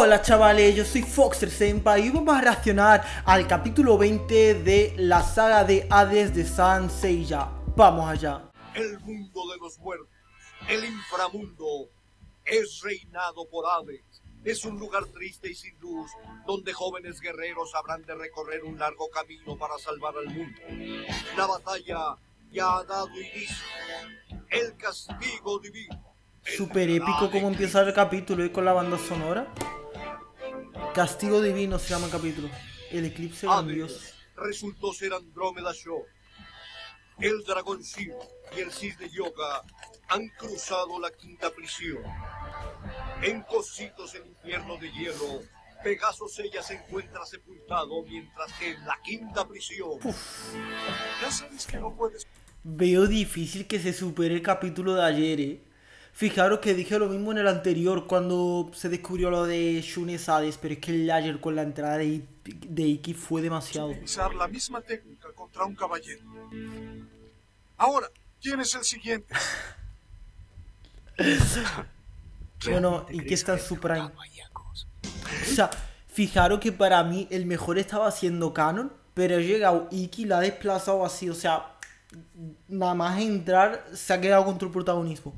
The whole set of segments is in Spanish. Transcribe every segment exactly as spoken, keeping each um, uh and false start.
Hola chavales, yo soy Foxer Senpai y vamos a reaccionar al capítulo veinte de la saga de Hades de Saint Seiya. Vamos allá. El mundo de los muertos, el inframundo, es reinado por Hades. Es un lugar triste y sin luz, donde jóvenes guerreros habrán de recorrer un largo camino para salvar al mundo. La batalla ya ha dado inicio. El castigo divino. Súper épico como empieza el capítulo y con la banda sonora. Castigo divino se llama el capítulo. El eclipse grandioso. Hades resultó ser Andrómeda Show. El dragón Shiva y el cisne Yoga han cruzado la quinta prisión. En Cositos, el infierno de hielo, Pegaso Seiya se encuentra sepultado, mientras que en la quinta prisión... Uf. Ya sabes que no puedes... Veo difícil que se supere el capítulo de ayer, eh. Fijaros que dije lo mismo en el anterior cuando se descubrió lo de Shun Hades, pero es que el ayer con la entrada de, I de Iki fue demasiado. Utilizar la misma técnica contra un caballero. Ahora, ¿quién es el siguiente? Bueno, Iki está en su prime. O sea, fijaros que para mí el mejor estaba siendo Canon, pero ha llegado Iki y la ha desplazado así, o sea, nada más entrar se ha quedado contra el protagonismo.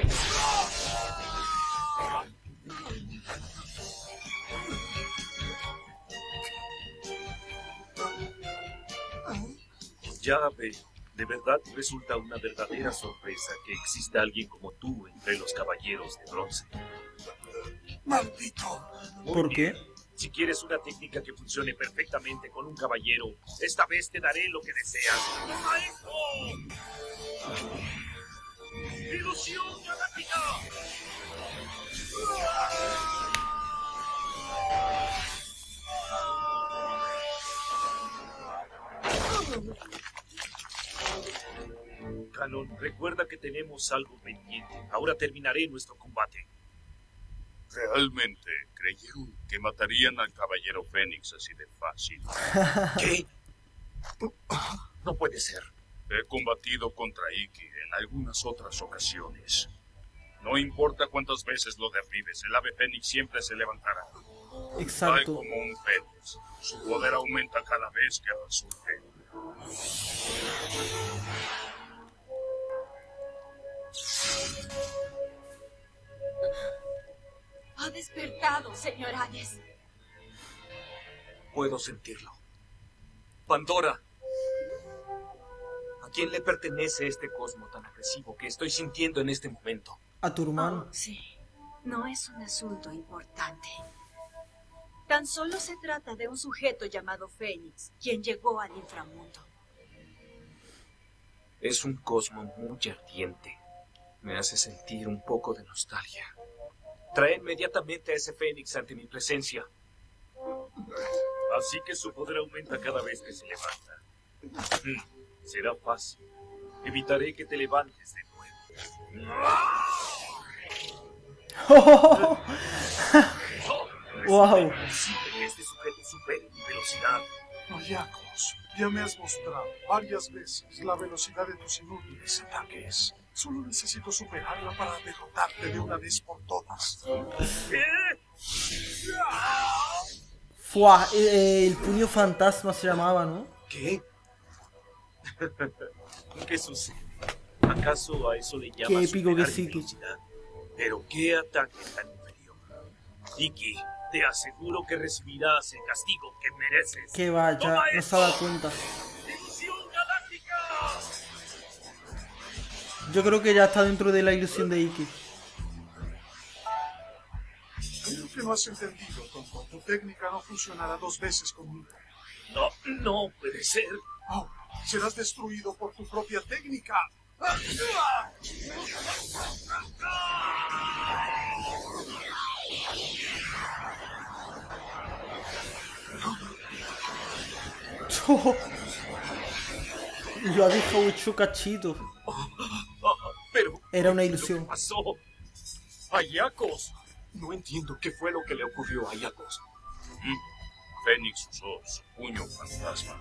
Ya veo, de verdad resulta una verdadera sorpresa que exista alguien como tú entre los caballeros de bronce. ¡Maldito! ¿Por qué? Si quieres una técnica que funcione perfectamente con un caballero, esta vez te daré lo que deseas. ¡Toma esto! ¡Ilusión galáctica! Canon, recuerda que tenemos algo pendiente. Ahora terminaré nuestro combate. ¿Realmente creyeron que matarían al caballero Fénix así de fácil? ¿Qué? No puede ser. He combatido contra Iki en algunas otras ocasiones. No importa cuántas veces lo derribes, el ave Fénix siempre se levantará. Tal Exacto. como un Fénix. Su poder aumenta cada vez que resurge. Ha despertado, señor Hades. Puedo sentirlo. Pandora. ¿A quién le pertenece este cosmo tan agresivo que estoy sintiendo en este momento? A tu hermano. Oh, sí, no es un asunto importante. Tan solo se trata de un sujeto llamado Fénix, quien llegó al inframundo. Es un cosmo muy ardiente. Me hace sentir un poco de nostalgia. Trae inmediatamente a ese Fénix ante mi presencia. Así que su poder aumenta cada vez que se levanta. Hmm, será fácil. Evitaré que te levantes de nuevo. Wow. Es imposible que este sujeto supere mi velocidad. Ayacos, ya me has mostrado varias veces la velocidad de tus inútiles ataques. Solo necesito superarla para derrotarte de una vez por todas. ¿Qué? Fua, eh, el puño fantasma se llamaba, ¿no? ¿Qué? ¿Qué sucede? ¿Acaso a eso le llamas Qué épico que superar sí, mi que- velocidad? Pero qué ataque tan inferior. Iki, te aseguro que recibirás el castigo que mereces. Que vaya, ¡Toma no se esto! ha dado cuenta. ¡Ilusión galáctica! Yo creo que ya está dentro de la ilusión de Iki. Creo que no has entendido, tonto. Tu técnica no funcionará dos veces conmigo. No, no puede ser. Ahora serás destruido por tu propia técnica. Lo ha dejado hecho cachito. Ah, pero... Era una ¿qué ilusión. pasó? Ayacos. No entiendo qué fue lo que le ocurrió a Ayacos. Fénix usó su puño fantasma.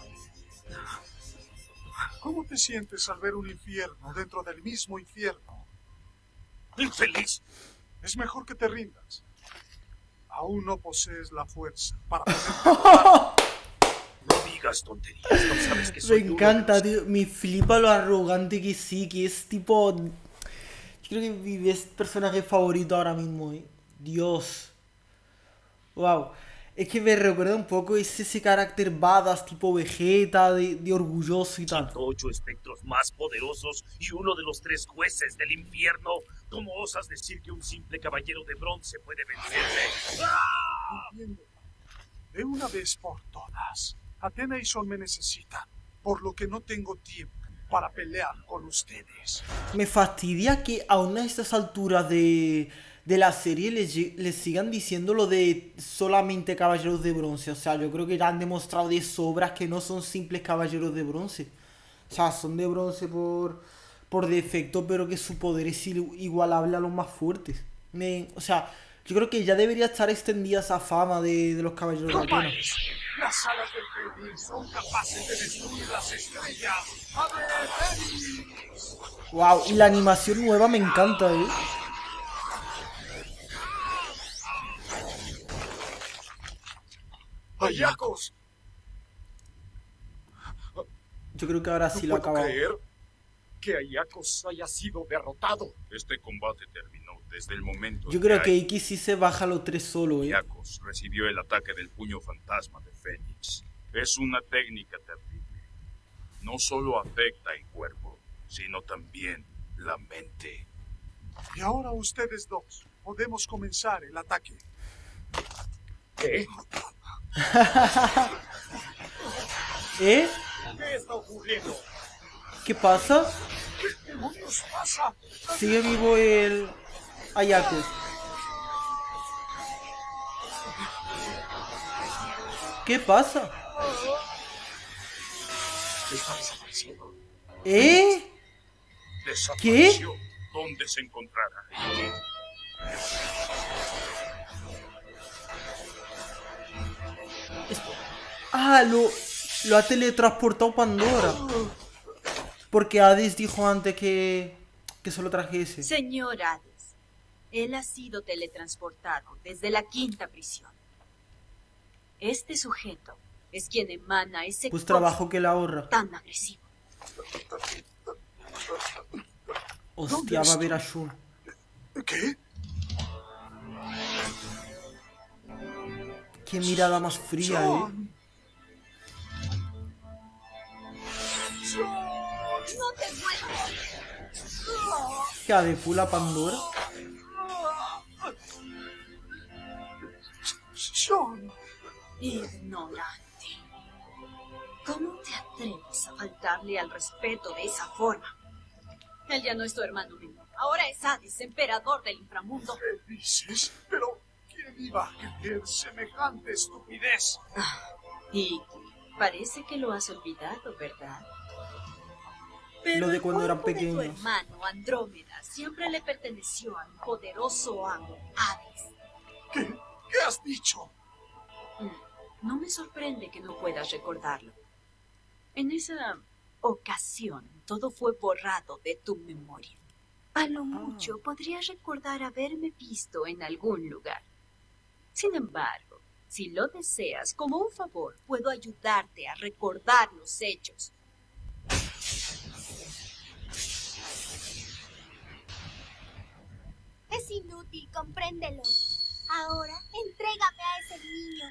¿Cómo te sientes al ver un infierno dentro del mismo infierno? ¡Infeliz! Es mejor que te rindas. Aún no posees la fuerza para poder... No digas tonterías, no sabes que soy Me uno encanta, de los- tío. Me flipa lo arrogante que sí, que es tipo... Yo creo que mi best personaje favorito ahora mismo, ¿eh? Dios. Wow. Es que me recuerda un poco ese, ese carácter badass tipo Vegeta, de, de orgulloso y tal. Ocho espectros más poderosos y uno de los tres jueces del infierno. ¿Cómo osas decir que un simple caballero de bronce puede vencerme? ¡Ah! Entiendo. De una vez por todas, Athena y Sol me necesitan, por lo que no tengo tiempo para pelear con ustedes. Me fastidia que aún a estas alturas de, de la serie les, lle- les sigan diciendo lo de solamente caballeros de bronce. O sea, yo creo que ya han demostrado de sobras que no son simples caballeros de bronce. O sea, son de bronce por, por defecto, pero que su poder es il- igualable a los más fuertes. Me- o sea, yo creo que ya debería estar extendida esa fama de, de los caballeros de Atenas. Las alas del Fénix son capaces de destruir las estrellas. ¡Ave Fénix! Wow, y la animación nueva me encanta, eh. ¡Ayacos! Yo creo que ahora sí lo No puedo acabado. creer que Ayacos haya sido derrotado. Este combate terminó desde el momento Yo en creo que Ai- Iki sí se baja los tres solo, eh. Iacos recibió el ataque del puño fantasma de Fénix. Es una técnica terrible. No solo afecta el cuerpo, sino también la mente. Y ahora ustedes dos, podemos comenzar el ataque. ¿Qué? ¿Eh? ¿Qué está ocurriendo? ¿Qué pasa? ¿Qué demonios pasa? Sigue vivo el Ayakos. ¿Qué pasa? Está desapareciendo. ¿Eh? Desapareció. ¿Dónde se encontrará? Ah, lo, lo ha teletransportado Pandora. Porque Hades dijo antes que, que se lo trajese. Señor Hades, él ha sido teletransportado desde la quinta prisión. Este sujeto es quien emana ese Pues cosmo trabajo que la ahorra. tan agresivo. Hostia, va a ver a Shun. ¿Qué? Qué mirada más fría, eh. John. ¡No te muevas! Hija de pula Pandora. John. Ignorante. ¿Cómo te atreves a faltarle al respeto de esa forma? Él ya no es tu hermano menor. Ahora es Hades, emperador del inframundo. ¿Qué dices? Pero, ¿quién iba a creer semejante estupidez? Y parece que lo has olvidado, ¿verdad? Pero Lo de el cuando eran cuerpo de pequeños. tu hermano Andrómeda siempre le perteneció a mi poderoso amo, Hades. ¿Qué? ¿Qué has dicho? Mm, No me sorprende que no puedas recordarlo. En esa ocasión, todo fue borrado de tu memoria. A lo mucho podrías recordar haberme visto en algún lugar. Sin embargo, si lo deseas, como un favor, puedo ayudarte a recordar los hechos. Es inútil, compréndelo. Ahora, entrégame a ese niño.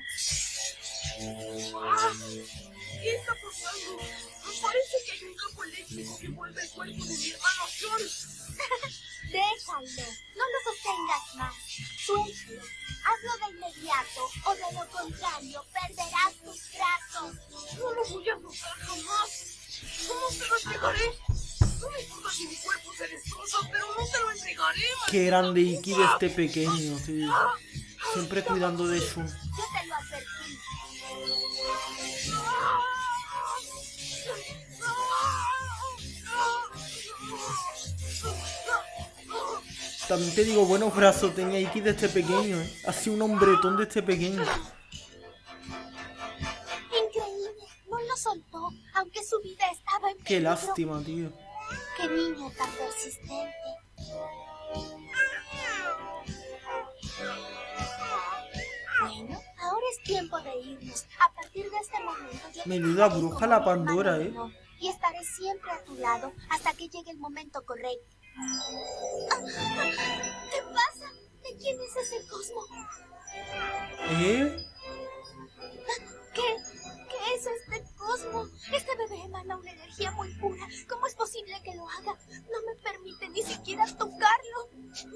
¿Qué está pasando? Parece que hay un campo eléctrico que envuelve el cuerpo de mi hermano John. Déjalo. No lo sostengas más. Suéltalo. Hazlo de inmediato o de lo contrario perderás tus brazos. No lo voy a lograr jamás. ¿Cómo te lo entregaré? No me importa si mi cuerpo se destroza, pero no te lo entregaré. Qué grande Iki de este pequeño, tío. Siempre cuidando de Shun. Yo te lo advertí. También te digo, buenos brazos tenía Iki de este pequeño, ¿eh? Ha sido un hombretón de este pequeño. Increíble. No lo soltó, aunque su vida estaba en Qué peligro. lástima, tío. Qué niño tan persistente. Tiempo de irnos. A partir de este momento yo... Menuda bruja la Pandora, ¿eh? Y estaré siempre a tu lado hasta que llegue el momento correcto. ¿Qué pasa? ¿De quién es ese Cosmo? ¿Eh? ¿Qué? ¿Qué es este Cosmo? Este bebé emana una energía muy pura. ¿Cómo es posible que lo haga? No me permite ni siquiera tocarlo.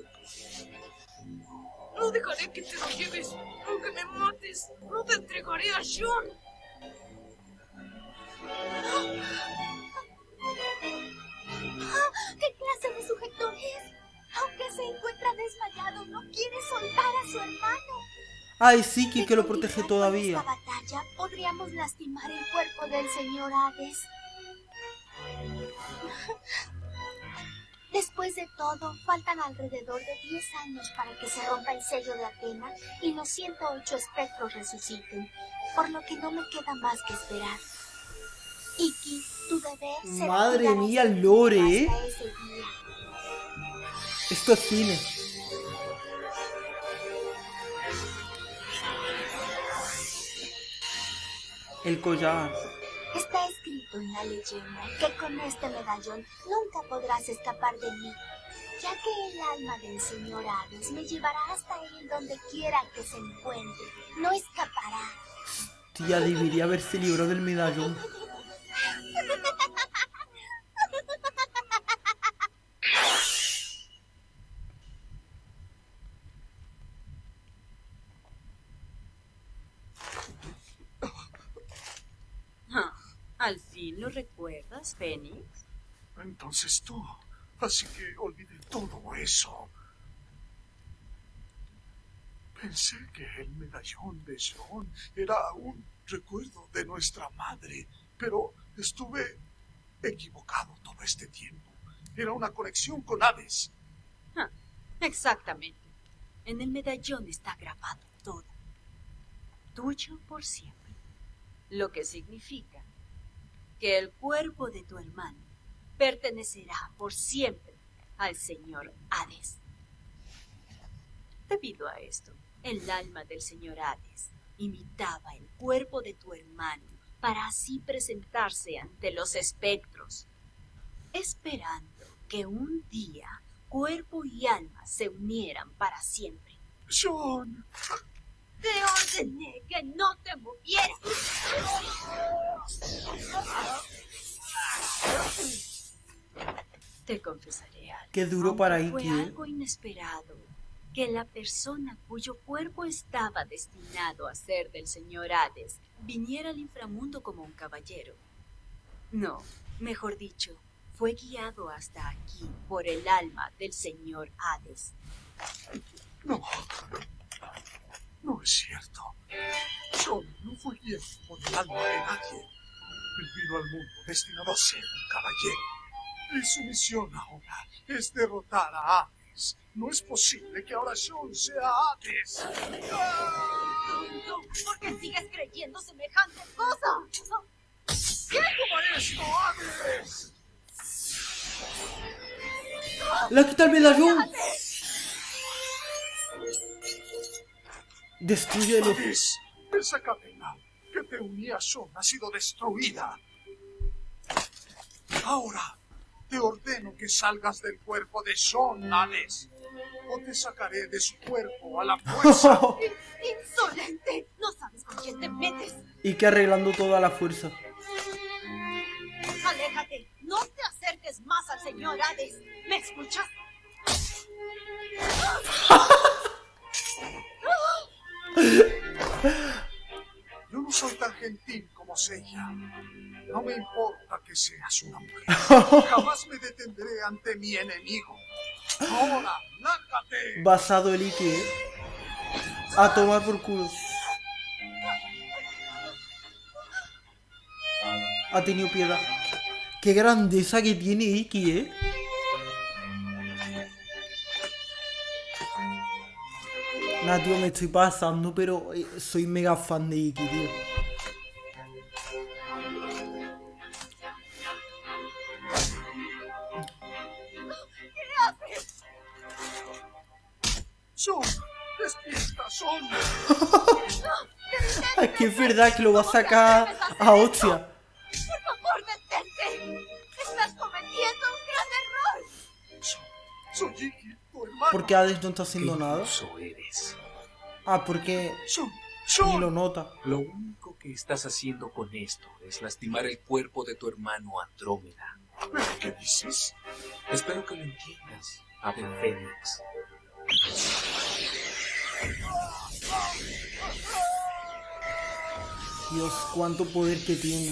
No dejaré que te lo lleves. Aunque me mates, no te entregaré a Sean. ¿Qué clase de sujeto es? Aunque se encuentra desmayado, no quiere soltar a su hermano. Ay, sí, que, que lo protege todavía. En esta batalla podríamos lastimar el cuerpo del señor Hades. Después de todo, faltan alrededor de diez años para que se rompa el sello de Atena y los ciento ocho espectros resuciten, por lo que no me queda más que esperar. Iki, tu deber será... Madre mía, el lore, ¿eh? hasta ese día. Esto es cine. El collar. Está escrito en la leyenda que con este medallón nunca podrás escapar de mí, ya que el alma del señor Hades me llevará hasta él donde quiera que se encuentre. No escapará. Tía, debería haberse librado del medallón. ¿Al fin lo recuerdas, Fénix? Entonces tú. Así que olvidé todo eso. Pensé que el medallón de Sean era un recuerdo de nuestra madre, pero estuve equivocado todo este tiempo. Era una conexión con Hades. Ah, exactamente. En el medallón está grabado todo. Tuyo por siempre. Lo que significa que el cuerpo de tu hermano pertenecerá por siempre al señor Hades. Debido a esto, el alma del señor Hades imitaba el cuerpo de tu hermano para así presentarse ante los espectros, esperando que un día cuerpo y alma se unieran para siempre. ¡Sean! Te ordené que no te movieras. Te confesaré algo. Qué duro para Iki. Fue Iki, ¿eh? algo inesperado que la persona cuyo cuerpo estaba destinado a ser del señor Hades viniera al inframundo como un caballero. No, mejor dicho, fue guiado hasta aquí por el alma del señor Hades. No. No es cierto. Sean no fue guiado por el alma de nadie. Él vino al mundo destinado a ser un caballero. Y su misión ahora es derrotar a Hades. No es posible que ahora Sean sea Hades. ¡Tonto! ¿Por qué sigues creyendo semejante cosa? ¿Qué como esto, Hades? ¡Le quita el medallón! Destrúyelo. Hades, esa cadena que te unía a Sean ha sido destruida. Ahora te ordeno que salgas del cuerpo de Sean, Hades, o te sacaré de su cuerpo a la fuerza. ¡Insolente! No sabes con quién te metes. Y que arreglando toda la fuerza. Aléjate. No te acerques más al señor Hades. ¿Me escuchas? Yo no soy tan gentil como Seiya. No me importa que seas una mujer. Jamás me detendré ante mi enemigo. Ahora, lárgate. Basado el Iki, ¿eh? A tomar por culo. Ha tenido piedad. Qué grandeza que tiene Iki, ¿eh? Nah, tío, me estoy pasando, pero soy mega fan de Iki, tío. ¿Qué haces? Sean, despierta, Sean. ¡No! ¡Te dije Es que es verdad que lo va a sacar a hostia. Por favor, detente. Estás cometiendo un gran error. Soy Iggy, tu hermano. ¿Por qué Hades no está haciendo nada? Eso eres. Ah, porque Son, ni son. lo nota. Lo único que estás haciendo con esto es lastimar el cuerpo de tu hermano Andrómeda. ¿Qué dices? Espero que lo entiendas, Ave Fénix. Dios, cuánto poder que tiene.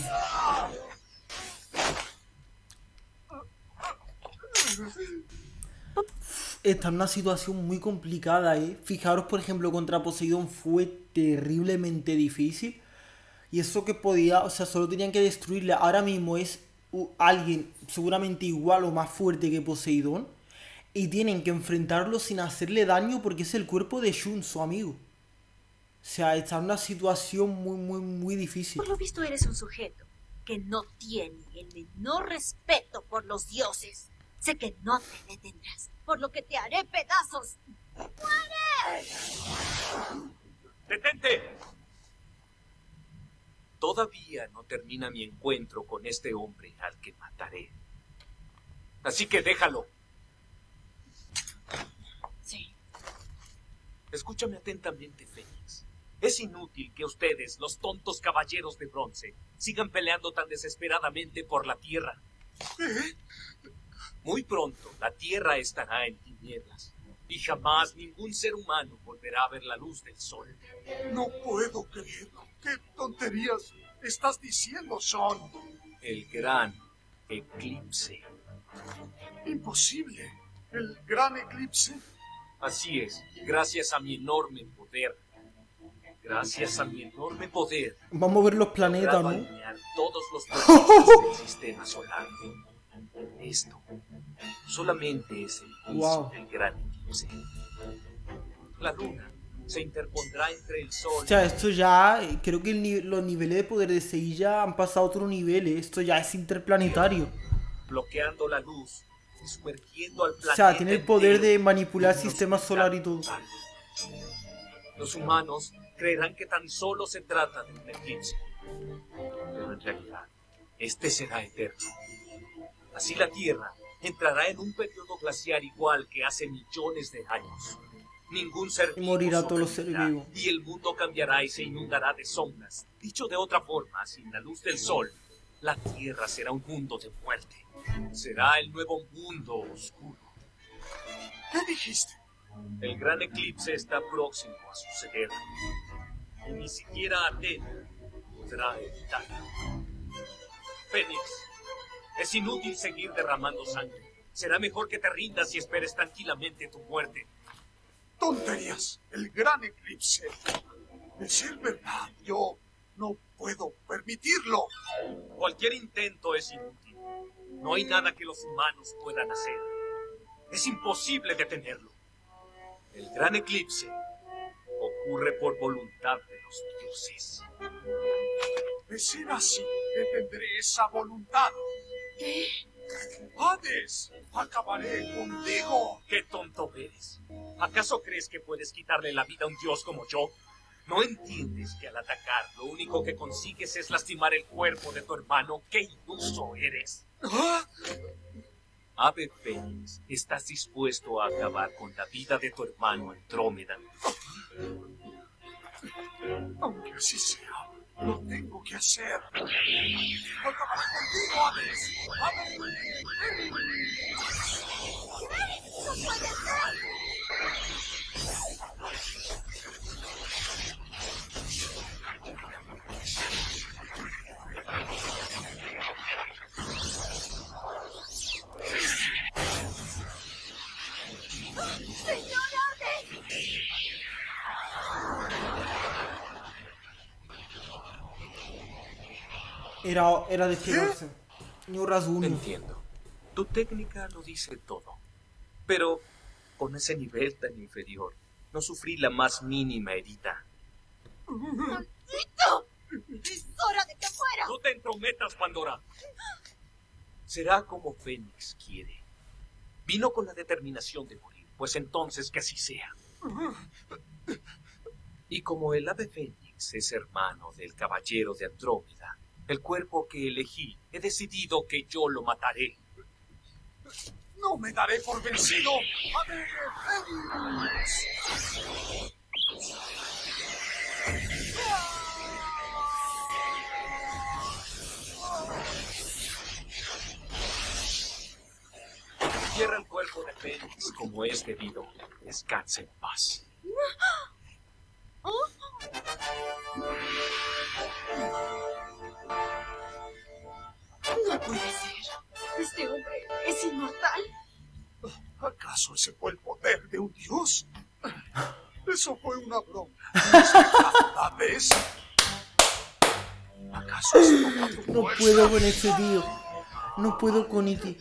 Está en una situación muy complicada, ¿eh? Fijaros, por ejemplo, contra Poseidón fue terriblemente difícil. Y eso que podía, o sea, solo tenían que destruirle. Ahora mismo es uh, alguien seguramente igual o más fuerte que Poseidón. Y tienen que enfrentarlo sin hacerle daño porque es el cuerpo de Shun, su amigo. O sea, está en una situación muy, muy, muy difícil. Por lo visto eres un sujeto que no tiene el menor respeto por los dioses. Sé que no te detendrás, por lo que te haré pedazos. ¡Muere! ¡Detente! Todavía no termina mi encuentro con este hombre al que mataré. Así que déjalo. Sí. Escúchame atentamente, Fénix. Es inútil que ustedes, los tontos caballeros de bronce, sigan peleando tan desesperadamente por la tierra. Muy pronto, la tierra estará en tinieblas. Y jamás ningún ser humano volverá a ver la luz del sol. No puedo creerlo. ¿Qué tonterías estás diciendo, Son? El gran eclipse. Imposible. ¿El gran eclipse? Así es, gracias a mi enorme poder. Gracias a mi enorme poder. Vamos a ver los planetas, logrado ¿no? alinear todos los planetas del sistema solar. Esto solamente es el inicio Wow. del gran eclipse. La luna se interpondrá entre el sol. O sea, esto ya, eh, creo que el ni- los niveles de poder de Seiya han pasado a otro nivel, eh. Esto ya es interplanetario. Bloqueando la luz y sumergiendo al planeta. O sea, tiene el poder entero de manipular el en una sistema solar y todo. oscuridad total. Los humanos creerán que tan solo se trata de un eclipse. Pero en realidad, este será eterno. Así la Tierra entrará en un periodo glaciar igual que hace millones de años. Ningún ser Y vivo morirá todos los sobrevivirá, seres vivos. y el mundo cambiará y se inundará de sombras. Dicho de otra forma, sin la luz del sol, la Tierra será un mundo de muerte. Será el nuevo mundo oscuro. ¿Qué dijiste? El gran eclipse está próximo a suceder. Y ni siquiera Atena podrá evitarlo. Fénix, es inútil seguir derramando sangre. Será mejor que te rindas y esperes tranquilamente tu muerte. Tonterías. El gran eclipse. De ser verdad, yo no puedo permitirlo. Cualquier intento es inútil. No hay nada que los humanos puedan hacer. Es imposible detenerlo. El gran eclipse ocurre por voluntad de los dioses. De ser así, detendré esa voluntad. ¿Qué? Hades, acabaré contigo. ¡Qué tonto eres! ¿Acaso crees que puedes quitarle la vida a un dios como yo? ¿No entiendes que al atacar lo único que consigues es lastimar el cuerpo de tu hermano? ¡Qué iluso eres! ¿Ah? Ave Fénix, ¿estás dispuesto a acabar con la vida de tu hermano Andrómeda? Aunque así sea, lo tengo que hacer. Acabaré contigo, Hades. Hades. ¡No puede ser! ¡Señor Hades! Era, era despegarse. Ni un rasguño. Entiendo. Tu técnica lo dice todo. Pero con ese nivel tan inferior, no sufrí la más mínima herida. ¡Maldito! ¡Es hora de que fuera! ¡No te entrometas, Pandora! Será como Fénix quiere. Vino con la determinación de morir, pues entonces que así sea. Y como el ave Fénix Hades es hermano del caballero de Andrómeda. El cuerpo que elegí, he decidido que yo lo mataré. No me daré por vencido. ¡Ave Fénix! Cierra el cuerpo de Fénix como es debido. Descanse en paz. No puede ser. Este hombre es inmortal. ¿Acaso ese fue el poder de un dios? Eso fue una broma. ¿Sabes? ¿Acaso es toda tu No fuerza? puedo con este tío. No puedo con Iki.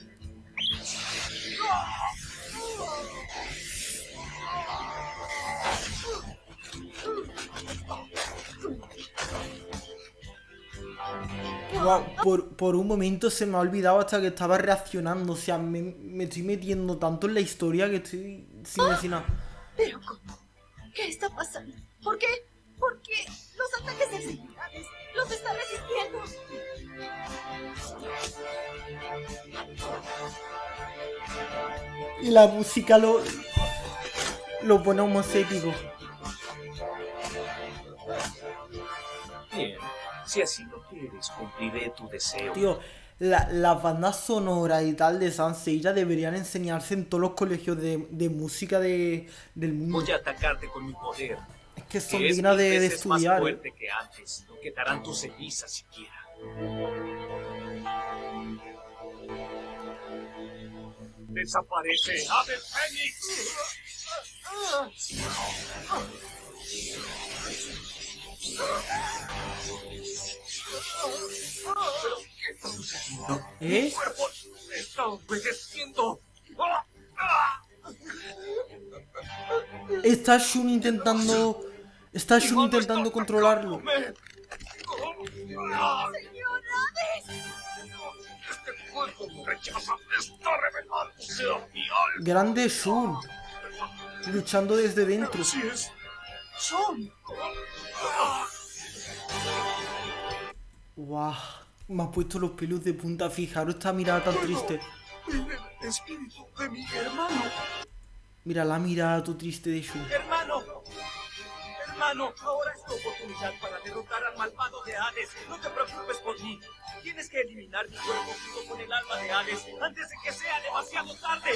Wow, por, por un momento se me ha olvidado hasta que estaba reaccionando. O sea, me, me estoy metiendo tanto en la historia que estoy sin decir nada. ¿Pero cómo? ¿Qué está pasando? ¿Por qué? ¿Por qué los ataques del señor Hades los está resistiendo? Y la música lo, lo pone homoséptico. Bien, si así lo quieres, cumpliré tu deseo. Tío, la, las bandas sonoras y tal de Saint Seiya deberían enseñarse en todos los colegios de, de música de, del mundo. Voy a atacarte con mi poder. Es que son que es dignas mil de, de veces estudiar. más ¿eh? fuerte que antes. No quedarán tus cenizas siquiera. ¡Desaparece! ¡Ave Fénix! ¿Pero qué está sucediendo? ¿Eh? ¡Mi cuerpo está obedeciendo! Está Shun intentando... Está Shun intentando controlarlo. ¡Señor Hades! ¡Este cuerpo me rechaza! ¡Está revelándose a mi alma! Grande Shun. Luchando desde dentro. Así es. Son. Guau. Me ha puesto los pelos de punta. Fijaros esta mirada tan triste. El espíritu de mi hermano. Mira la mirada tu triste de Shun. ¡Hermano! ¡Hermano! Ahora es tu oportunidad para derrotar al malvado de Hades. No te preocupes por mí. Tienes que eliminar mi cuerpo junto con el alma de Hades antes de que sea demasiado tarde.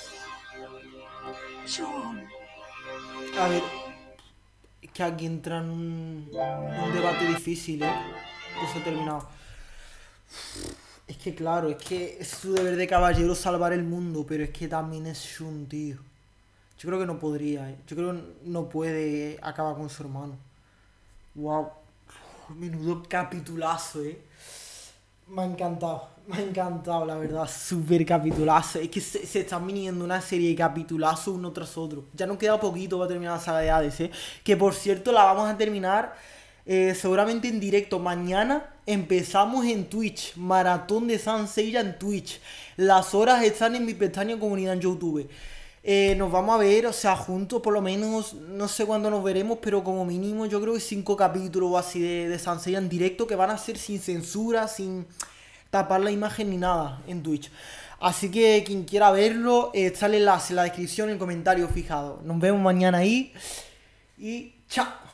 Son. A ver. Es que aquí entra en un, un debate difícil, ¿eh? Eso ha terminado. Es que claro, es que es su deber de caballero salvar el mundo, pero es que también es Shun, tío. Yo creo que no podría, ¿eh? Yo creo que no puede acabar con su hermano. Wow. Menudo capitulazo, ¿eh? Me ha encantado, me ha encantado, la verdad. Súper capitulazo. Es que se, se están viniendo una serie de capitulazos uno tras otro. Ya nos queda poquito para terminar la saga de Hades, ¿eh? Que por cierto la vamos a terminar eh, seguramente en directo. Mañana empezamos en Twitch. Maratón de Saint Seiya en Twitch. Las horas están en mi pestaña comunidad en YouTube. Eh, nos vamos a ver, o sea, juntos por lo menos, no sé cuándo nos veremos, pero como mínimo yo creo que cinco capítulos o así de, de Saint Seiya en directo, que van a ser sin censura, sin tapar la imagen ni nada en Twitch. Así que quien quiera verlo, eh, está el enlace en la descripción, en el comentario fijado. Nos vemos mañana ahí y chao.